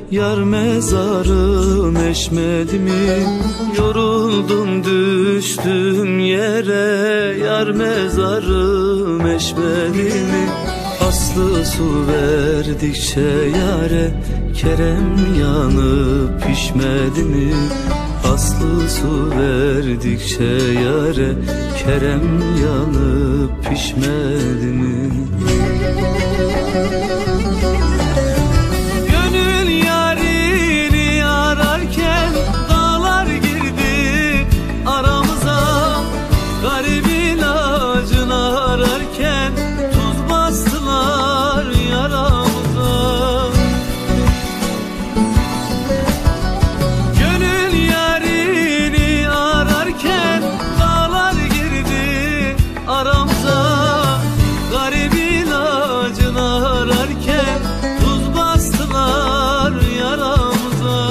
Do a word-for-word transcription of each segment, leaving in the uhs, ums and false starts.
yar mezarım eşmedi mi? Yoruldum düştüm yere, yar mezarım eşmedi mi? Aslı su verdikçe yare, kerem yanıp pişmedi mi? Aslı su verdikçe yare, kerem yanıp pişmedi mi? Gönül yarini ararken dağlar girdi aramıza. Garibin acını ararken tuz bastılar yaramıza. Gönül yarini ararken dağlar girdi aramıza. Garibin acını ararken tuz bastılar yaramıza.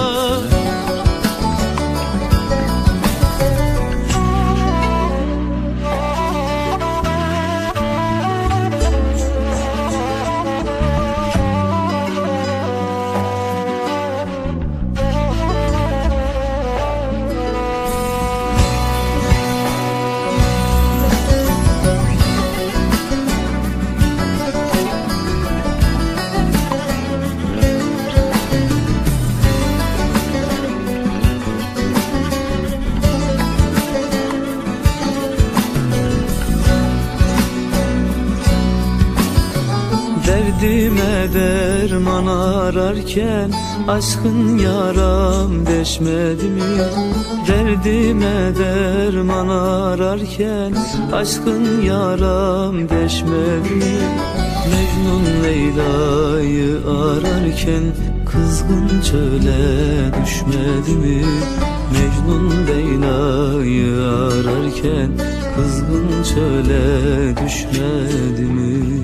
Derdime derman ararken aşkın yaram deşmedi mi? Derdime derman ararken aşkın yaram deşmedi mi? Mecnun Leyla'yı ararken kızgın çöle düşmedi mi? Mecnun Leyla'yı ararken kızgın çöle düşmedi mi?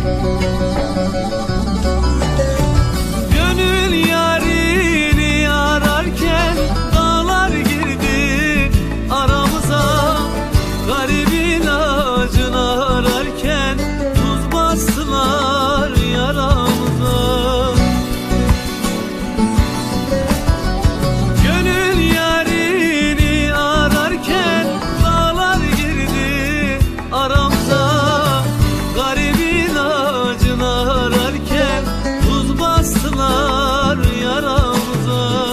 Gönül yarini ararken dağlar girdi aramıza. Garibin acını ararken tuz bastılar yaramıza. Gönül yarini ararken dağlar girdi aramıza. Garibin acını ararken tuz bastılar yaramıza.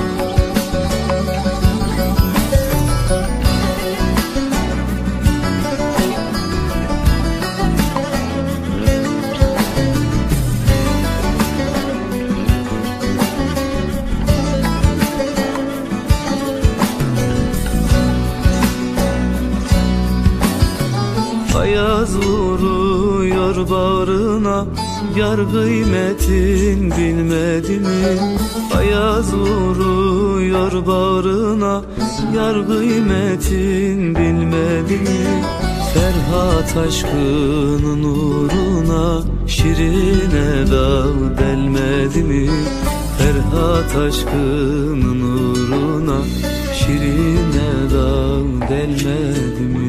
Ayaz vuruyor bağrına, yar kıymetin bilmedi mi? Ayaz vuruyor bağrına, yar kıymetin bilmedi mi? Ferhat aşkının uğruna şirine dal delmedi mi? Ferhat aşkının uğruna şirine dal delmedi mi?